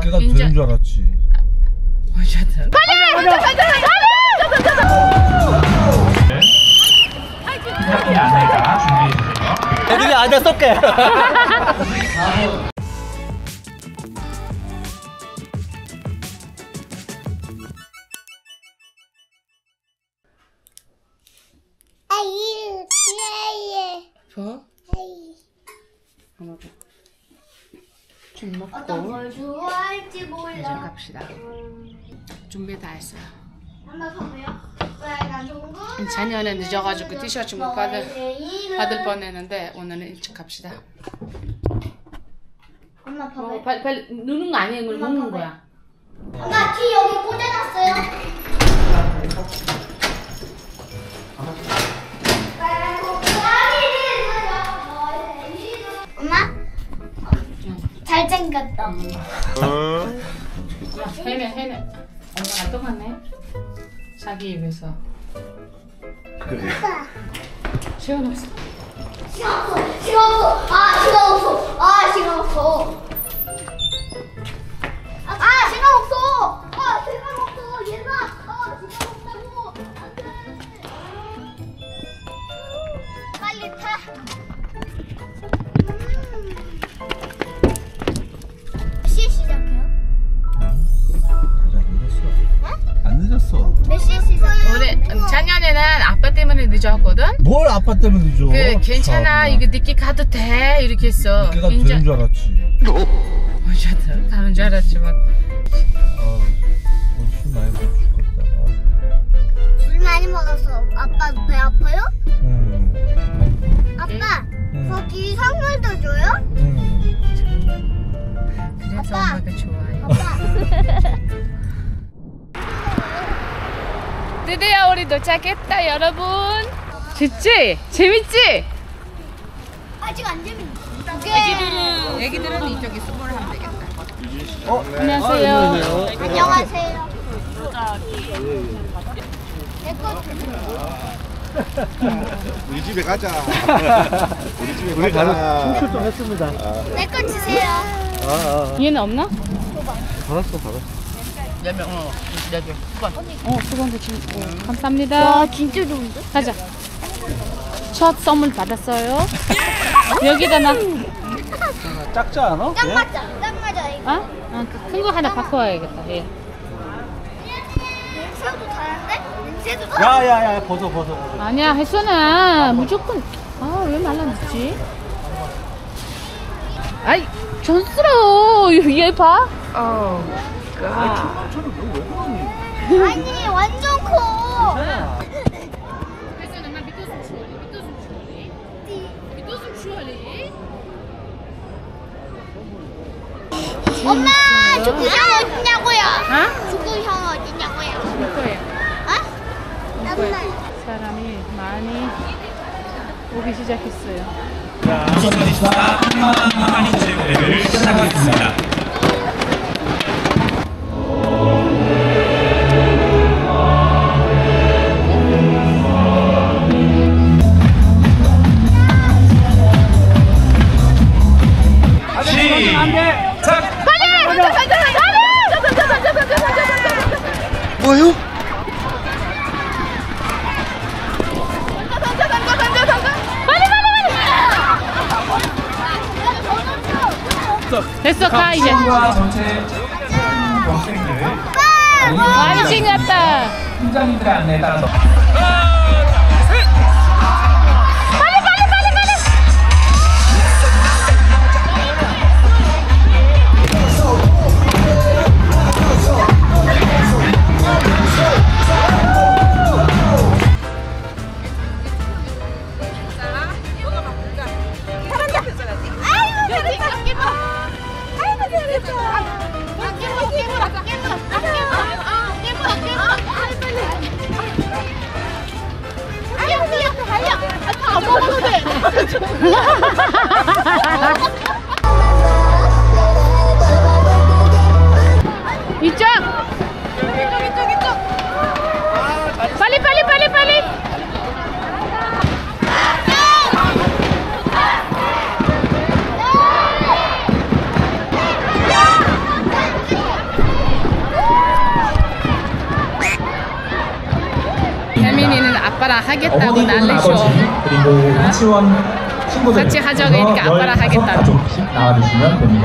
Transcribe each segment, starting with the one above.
늦게가 되는 줄 알았지. 어쨌든. 빨리! 자기 아내가 준비해주세요. 애들이 앉아 쏠게. 저? 좀 먹고 어떤 걸 좋아할지 몰라. 이제 갑시다. 준비 다 했어요. 한번 봐봐요. 빨간 동굴. 작년에 늦어가지고 티셔츠 못 받을 뻔했는데 오늘은 일찍 갑시다. 엄마 봐봐요. 빨리 누는 거 아니에요? 이걸 먹는 거야. 엄마 귀 여기 꽂아놨어요. 엄마? 잘생겼다. 해내. 엄마가 똑같네. 자기 입에서. 그래. 시간 없어. 시간 없어. 얘들아. 시간 없다고. 안 돼. 빨리 타. 몇 시에 시작해요? 아직 안 늦었어. 안 늦었어. 몇 시에 시작해요? 올해 작년에는 아빠 때문에 늦었거든. 뭘 아빠 때문에 늦어? 괜찮아. 이거 늦게 가도 돼. 이렇게 했어. 늦게가 되는 줄 알았지. 어쨌든 가는 줄 알았지만. 술 많이 먹어 죽겠다. 술 많이 먹어서 아빠 배 아파요? 응. 아빠 거기 선물도 줘요? 응. 그래서 아빠. 엄마가 좋아해. 아빠. 드디어 우리 도착했다, 여러분. 좋지? 재밌지? 아직 안 재밌어. 애기들은 이쪽에 수고를 하면 되겠다. 안녕하세요. 안녕하세요. 내거 우리 집에 가자. 우리 가서 춤출 좀 했습니다. 내거 주세요. 얘는 없나? 받았어. 4명, 4개. 수건도 지금. 감사합니다. 와 진짜 좋은데? 가자. 첫 선물 받았어요. 여기다 나. 작지 않아? 딱 맞아. 딱 맞아. 이거. 큰 거 하나 바꿔야겠다. 예. 냄새도 다른데? 냄새도 야야야 벗어. 아니야, 혜선아. 무조건. 왜 말랐지? 아이, 촌스러워. 얘 봐. 아니 완전 커. 엄마 축구 형 어디냐고요? 축구 형 어디냐고요? 거예요. 맨날. 사람이 많이 오기 시작했어요. 우선입니다. 한마리 제대를 시작하겠습니다. 뭐요? 됐어, 가 이제. 전체 학생들 많이 신났다. 팀장님들의 안내에 따라서 이쪽. 빨리. 아빠랑 하겠다고 어머니 또는 난리쇼. 아버지 그리고 유치원 친구들 같이 하자고 이렇게 아빠랑 하겠다고. 가족씩 나와주시면 됩니다.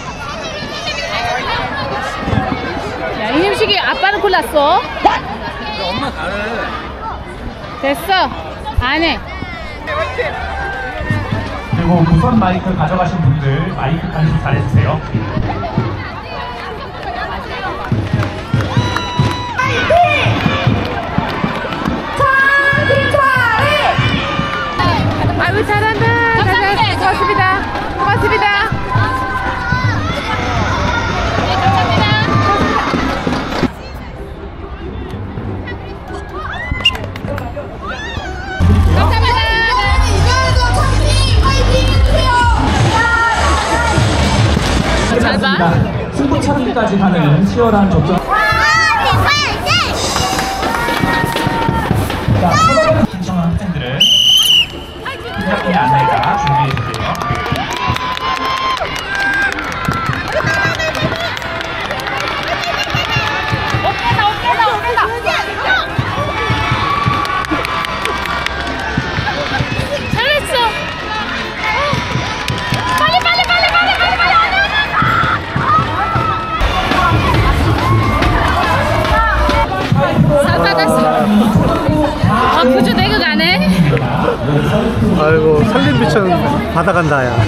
야, 이념식이 아빠는 골랐어. 엄마 잘해. 됐어. 안 해. 그리고 무선 마이크 가져가신 분들 마이크 간식 잘해주세요. 아유 잘한다. 고맙습니다. 고맙습니다. 잘 봐. 승부 차기까지 가는 치열한 접전. 자, 신청한 학생들은 시작의 안내가 준비해주세요. 잘했어. 빨리. 살 받았어. 구조 내고 가네. 아이고 살림비천 받아간다 야.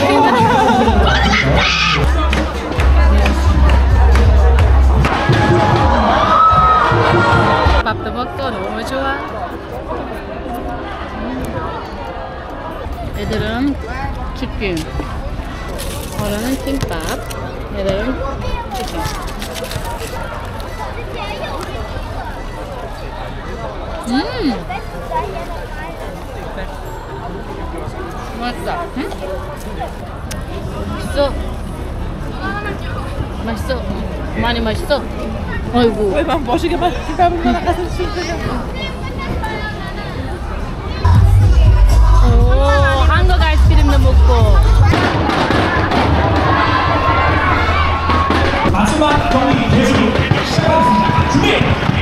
밥도 먹고 너무 좋아. 애들은 치킨, 어른은 김밥, 애들은 치킨. 맛있어. 응? 맛있어. 많이 맛있어. 아이고. 왜만 멋있게 밥을 나가서 주세요. 오, 한국 아이스크림도 먹고. 마지막 경기 대수 시작하겠습니다. 준비!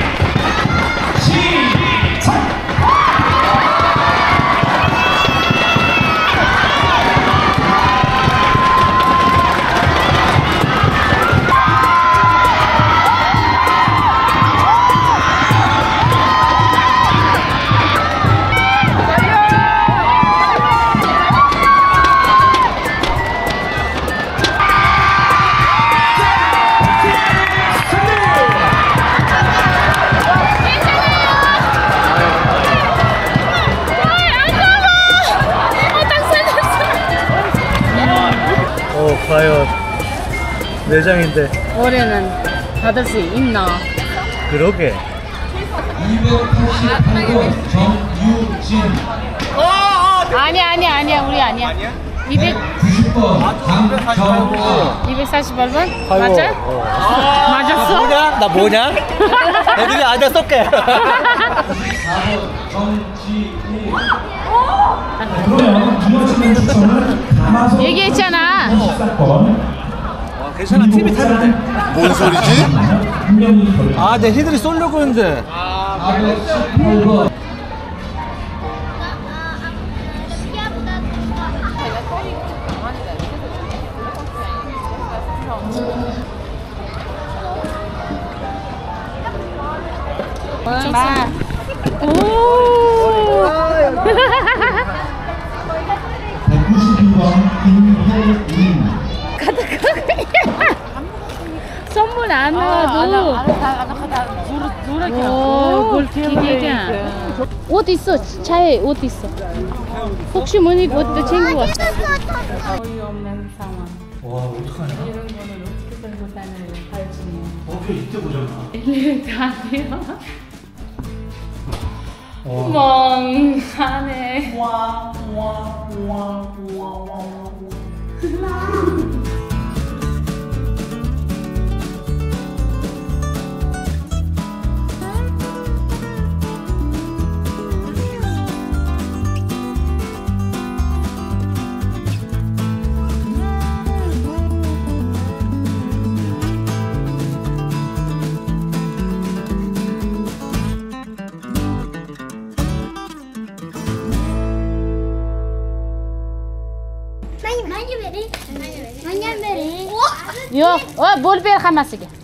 시작! 과연 내장인데. 올해는 받을 수 있나? 그러게. 288번 정유진. 아니야 우리 아니야. 90번 강정아. 248번? 맞아? 맞았어? 뭐냐? 나 뭐냐? 애들이 아니야 쏠게. 4번 정지희. 그러면 이어지는 추첨은 가마솥 얘기했잖아. 14번. 괜찮아 TV 타는데. 뭔 소리지? 아 내 애들이 쏠려고 했는데. 418번. 마. 오. 192번 김혜인. 선물 안 나와도. 뭘 기계가. 옷 있어. 차에 옷 있어. 혹시 모르니까 옷도 챙겨 왔어. 어이없는 상황. 와 어떡하냐? 이런 거는 어떻게 들고 다녀요? 발진이. 그 이때 보잖아. 일일도 안 돼요. 멍하네. Manga bering. Manga bering. Yo'q, bo'lib ber hammasiga.